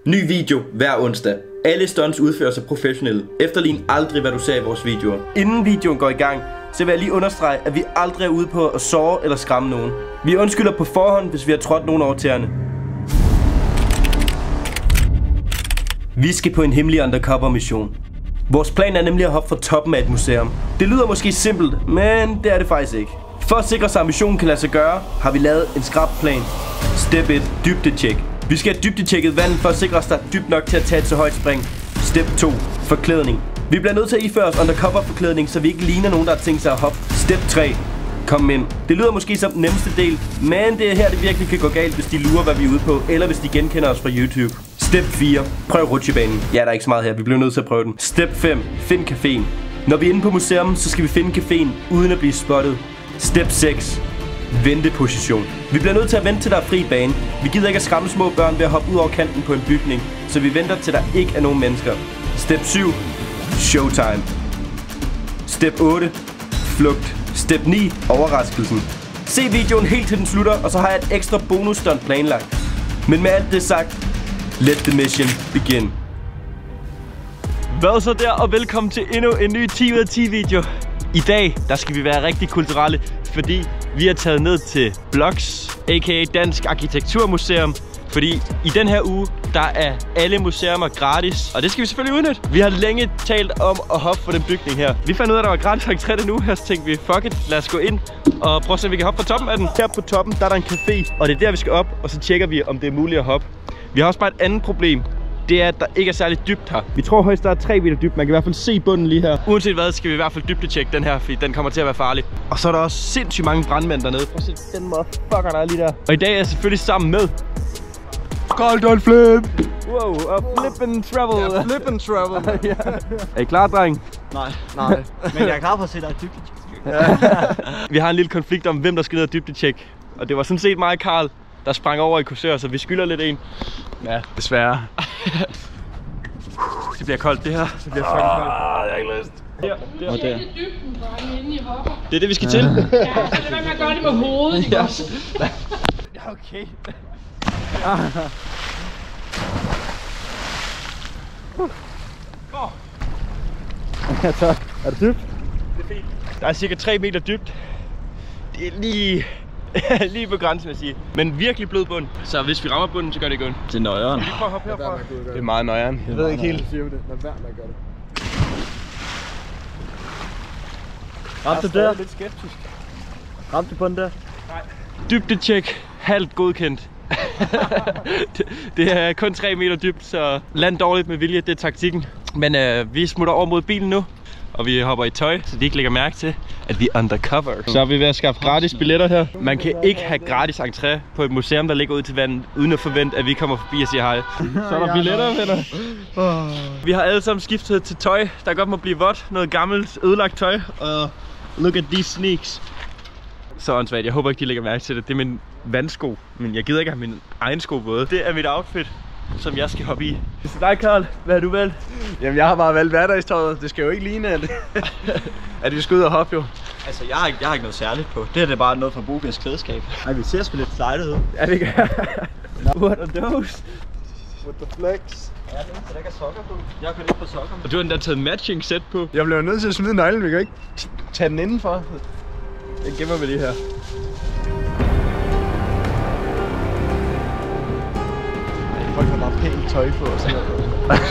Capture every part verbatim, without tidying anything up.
Ny video hver onsdag. Alle stunts udføres af professionelle. Efterlign aldrig, hvad du ser i vores videoer. Inden videoen går i gang, så vil jeg lige understrege, at vi aldrig er ude på at såre eller skræmme nogen. Vi undskylder på forhånd, hvis vi har trådt nogen over tæerne. Vi skal på en hemmelig undercover mission. Vores plan er nemlig at hoppe fra toppen af et museum. Det lyder måske simpelt, men det er det faktisk ikke. For at sikre sig, at missionen kan lade sig gøre, har vi lavet en skrap plan. Step et. Dybdetjek. Vi skal have dybdetjekket vandet for at sikre os, der er dybt nok til at tage et så højt spring. Step to. Forklædning. Vi bliver nødt til at iføre os undercover forklædning, så vi ikke ligner nogen, der har tænkt sig at hoppe. Step tre. Kom ind. Det lyder måske som den nemmeste del, men det er her, det virkelig kan gå galt, hvis de lurer, hvad vi er ude på, eller hvis de genkender os fra YouTube. Step fire. Prøv rutsjebanen. Ja, der er ikke så meget her. Vi bliver nødt til at prøve den. Step fem. Find caféen. Når vi er inde på museum, så skal vi finde caféen uden at blive spottet. Step seks. Venteposition. Vi bliver nødt til at vente til der er fri bane. Vi gider ikke at skræmme små børn ved at hoppe ud over kanten på en bygning, så vi venter til der ikke er nogen mennesker. Step syv. Showtime. Step otte. Flugt. Step ni. Overraskelsen. Se videoen helt til den slutter, og så har jeg et ekstra bonus stunt planlagt. Men med alt det sagt, let the mission begin. Hvad så der, og velkommen til endnu en ny ti ud af ti video. I dag, der skal vi være rigtig kulturelle, fordi vi er taget ned til Bloks, aka Dansk Arkitekturmuseum. Fordi i den her uge, der er alle museumer gratis, og det skal vi selvfølgelig udnytte. Vi har længe talt om at hoppe på den bygning her. Vi fandt ud af, at der var gratis entré den uge her, så tænkte vi, fuck it, lad os gå ind og prøve at se, om vi kan hoppe på toppen af den. Her på toppen, der er der en café, og det er der, vi skal op, og så tjekker vi, om det er muligt at hoppe. Vi har også bare et andet problem. Det er, at der ikke er særlig dybt her. Vi tror højst, der er tre meter dybt. Man kan i hvert fald se bunden lige her. Uanset hvad, skal vi i hvert fald dybdetjekke den her, fordi den kommer til at være farlig. Og så er der også sindssygt mange brandmænd dernede. Prøv at se den motherfucker, der er lige der. Og i dag er jeg selvfølgelig sammen med Carl Don't Flip. Wow, og Flip and Travel. Ja, Flip and Travel. Ja. Er I klar, dreng? Nej, nej. Men jeg er klar på at se dig dybdetjek. Vi har en lille konflikt om, hvem der skal ned og dybdetjekke. Og det var sådan set mig og Carl, der sprang over i kursør, så vi skylder lidt en. Ja, desværre. Det bliver koldt det her. Det bliver fucking koldt. Ah, jeg har ikke lyst. Her, der. Og der. Det er det, vi skal til. Ja, så det var med at gøre det med hovedet, ikke også? Ja, okay. Ja, tak. Er det dybt? Det er fint. Der er cirka tre meter dybt. Det er lige... lige på grænsen, vil jeg sige. Men virkelig blød bund. Så hvis vi rammer bunden, så gør det ikke ondt. Det er nøjeren. Skal vi prøve at hoppe herfra? Det er meget nøjeren. Jeg ved ikke helt. Lad være med at gøre det. Ramte du der? lidt skeptisk. Ramte du på den der? Nej. Dybdetjek. Halvt godkendt. det, det er kun tre meter dybt, så land dårligt med vilje, det er taktikken. Men øh, vi smutter over mod bilen nu. Og vi hopper i tøj, så de ikke lægger mærke til, at vi er undercover. Så er vi ved at skaffe gratis billetter her. Man kan ikke have gratis entré på et museum, der ligger ud til vandet, uden at forvente, at vi kommer forbi og siger hej. Så er der billetter, venner. Vi har alle sammen skiftet til tøj, der godt må blive vådt. Noget gammelt, ødelagt tøj. Og look at these sneaks. Så åndssvagt, jeg håber ikke, de lægger mærke til det. Det er min vandsko, men jeg gider ikke have min egen sko våde. Det er mit outfit, som jeg skal hoppe i. Så dig, Carl, hvad har du valgt? Jamen, jeg har bare valgt hverdagstøjet. Det skal jo ikke ligne, at, at vi skal ud og hoppe jo. Altså, jeg har, ikke, jeg har ikke noget særligt på. Det her det er bare noget fra Bugans klædeskab. Ej, vi ser sgu lidt slidet ud. Ja, det gør. What are those? With the flex. Ja, det er der ikke er sokker på. Jeg kan ikke få sokker. Og du har endda taget matching sæt på. Jeg bliver nødt til at smide nøglen. Vi kan ikke tage den indenfor. Den gemmer vi lige her. Folk har bare pænt tøj på og sådan noget.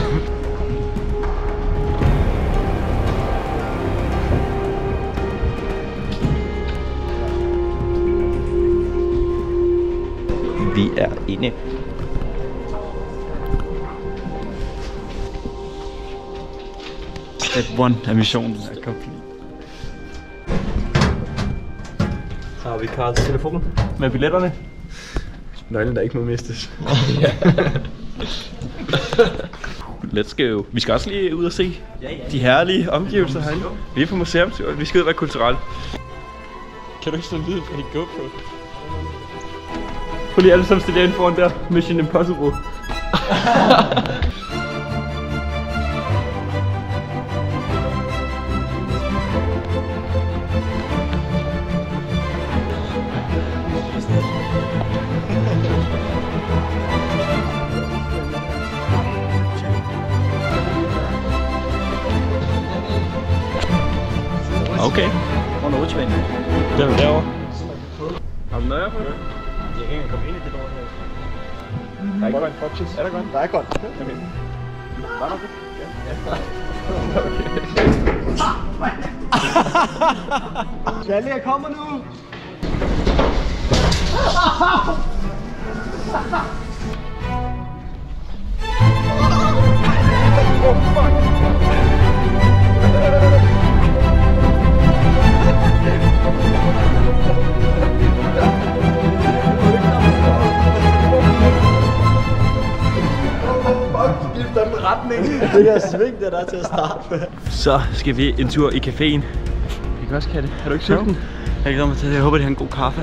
Vi er inde. Step one af missionen er komplet. Så har vi Carls telefon med billetterne. Nøglen der ikke må mistes. Let's go. Vi skal også lige ud og se de herlige omgivelser herinde. Vi er på museumstur. Vi skal ud og være kulturelle. Kan du ikke slå lyd fra dit GoPro? Prøv lige alle sammen stille ind foran der. Mission Impossible. Okay. Hvor er Nordtvænden? Der er derovre. Har du nøjer på det? Jeg kan ikke komme ind i det lort her. Der er ikke grønt foxes. Er der grønt? Der er grønt. Okay. Var der det? Ja. Charlie, jeg kommer nu! Oh, fuck! Det der sving, der er til at starte med. Så skal vi en tur i caféen. Vi kan også kalde det. Har du ikke sulten? Jeg glæder mig til det. Jeg håber, det har en god kaffe.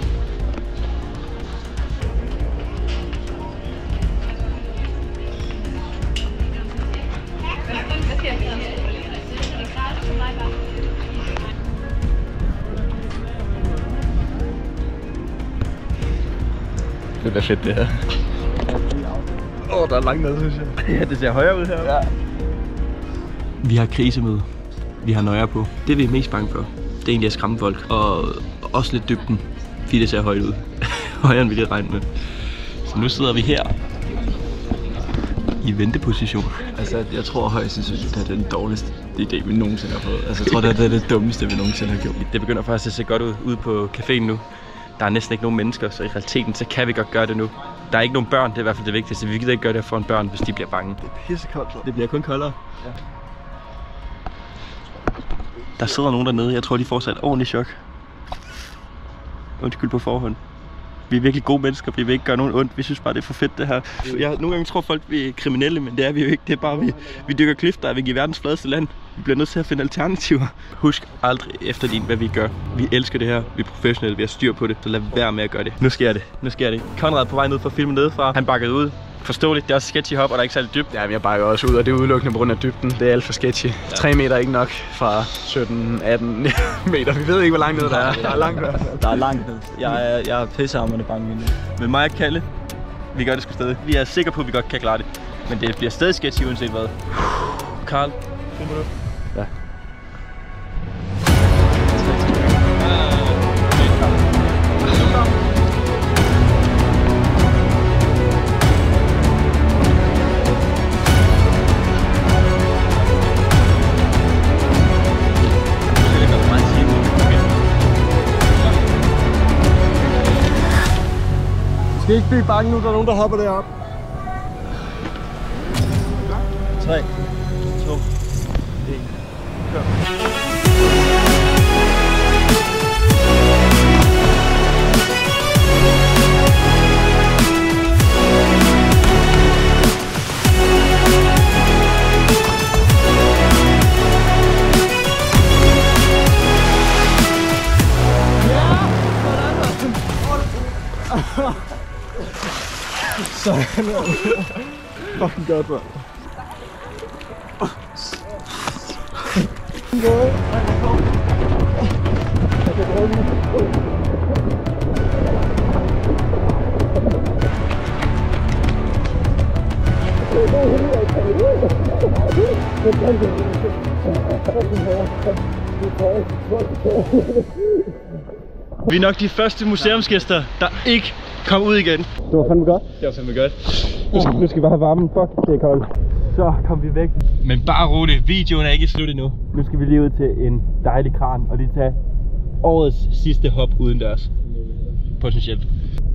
Det bliver fedt det her. Åh, oh, der er langt ned, synes jeg. Ja, det ser højere ud her. Ja. Vi har krisemøde. Vi har nøjer på. Det vi er mest bange for, det er egentlig at skræmme folk. Og også lidt dybden, fordi det ser højt ud. Højere end vi lige regne med. Så nu sidder vi her i venteposition. Altså, jeg tror højst sandsynligt, at det er den dårligste idé, vi nogensinde har fået. Altså, jeg tror, det er det dummeste, vi nogensinde har gjort. Det begynder faktisk at se godt ud ude på caféen nu. Der er næsten ikke nogen mennesker, så i realiteten så kan vi godt gøre det nu. Der er ikke nogen børn, det er i hvert fald det vigtigste. Vi gider ikke gøre det foran børn, hvis de bliver bange. Det er pissekoldt. Det bliver kun koldere. Ja. Der sidder nogen dernede, jeg tror de får sig et ordentligt chok. Undskyld på forhånd. Vi er virkelig gode mennesker, vi vil ikke gøre nogen ondt. Vi synes bare, det er for fedt det her. Jeg, nogle gange tror folk, vi er kriminelle, men det er vi jo ikke. Det er bare, vi, vi dykker klifter, vi giver verdens fladeste land. Vi bliver nødt til at finde alternativer. Husk aldrig efterligne, hvad vi gør. Vi elsker det her, vi er professionelle, vi har styr på det. Så lad være med at gøre det. Nu sker det, nu sker det. Konrad på vej ned for at filme nedefra. Han bakkede ud. Forståeligt, det er også sketchy hop, og der er ikke særlig dybt. Ja, vi har bakket også ud, og det er udelukkende på grund af dybden. Det er alt for sketchy. Ja. tre meter er ikke nok fra sytten atten meter. Vi ved ikke, hvor langt ned der er. Der er langt ned. Der er langt ned. Jeg er, jeg er pissehamrende bange nu. Men mig og Kalle, vi gør det sgu stadig. Vi er sikre på, at vi godt kan klare det. Men det bliver stadig sketchy uanset hvad. Karl, filmer du? Ja. Vi skal ikke blive bange nu, der er nogen, der hopper derop. tre, to, et, kør. Sådan der. Fucking godt, bro. Vi er nok de første museumsgæster, der ikke kom ud igen. Det var fandme godt. Det var fandme godt. Nu skal, nu skal vi bare have varmen. Fuck, det er koldt. Så kom vi væk. Men bare roligt, videoen er ikke slut endnu. Nu skal vi lige ud til en dejlig kran, og lige tage årets sidste hop udendørs. Potentielt.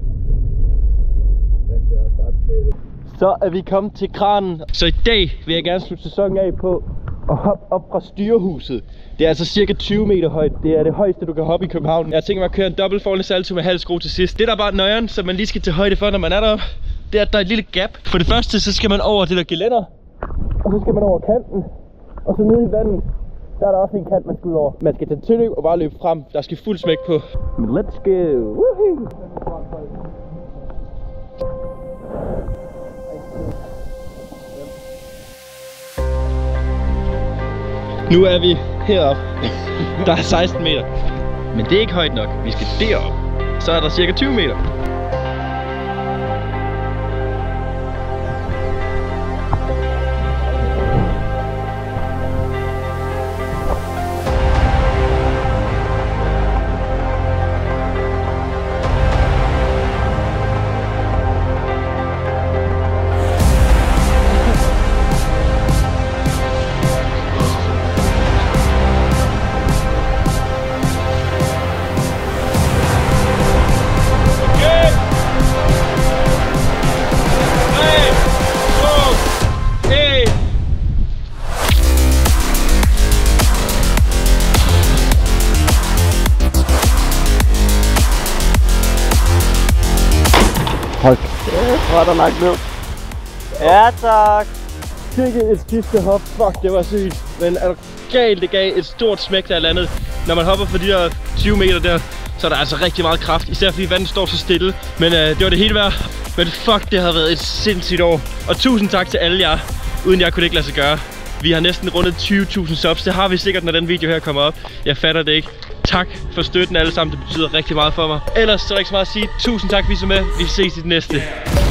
Så er vi kommet til kranen. Så i dag vil jeg gerne slutte sæsonen af på at hoppe op fra styrehuset. Det er altså cirka tyve meter højt. Det er det højeste, du kan hoppe i København. Jeg tænker mig at køre en dobbelt fallende salto med halv skrue til sidst. Det der er bare nøjeren, som man lige skal til højde for, når man er deroppe, det er, at der er et lille gap. For det første, så skal man over det der gelænder. Og så skal man over kanten. Og så nede i vandet, der er der også en kant, man skal ud over. Man skal tage tilløb og bare løbe frem. Der skal fuld smæk på. Men let's go! Woohoo! Nu er vi heroppe. Der er seksten meter. Men det er ikke højt nok. Vi skal derop. Så er der cirka tyve meter. Hold kæft, hvor er der langt ned. Ja, tak. Sikke et sidste hop. Fuck, det var sygt. Men er du galt, det gav et stort smæk, der landet. Når man hopper for de der tyve meter der, så er der altså rigtig meget kraft. Især fordi vandet står så stille. Men øh, det var det hele værd. Men fuck, det har været et sindssygt år. Og tusind tak til alle jer. Uden jer kunne det ikke lade sig gøre. Vi har næsten rundet tyve tusind subs. Det har vi sikkert, når den video her kommer op. Jeg fatter det ikke. Tak for støtten alle sammen. Det betyder rigtig meget for mig. Ellers så er der ikke så meget at sige. Tusind tak, vi så med. Vi ses i det næste.